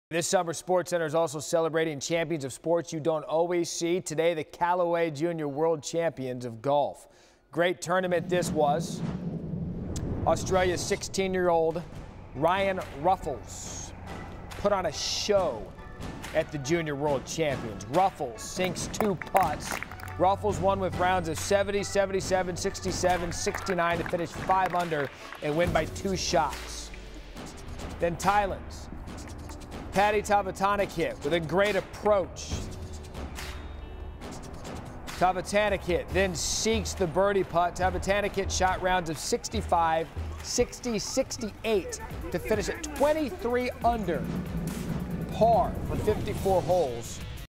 This summer, SportsCenter is also celebrating champions of sports you don't always see. Today, the Callaway Junior World Champions of Golf. Great tournament this was. Australia's 16-year-old Ryan Ruffles put on a show at the Junior World Champions. Ruffles sinks 2 putts. Ruffles won with rounds of 70, 77, 67, 69 to finish 5 under and win by 2 shots. Then Thailand's Patty Tavatanich hit with a great approach. Tavatanich hit, then seeks the birdie putt. Tavatanich hit shot rounds of 65, 60, 68 to finish at 23 under par for 54 holes.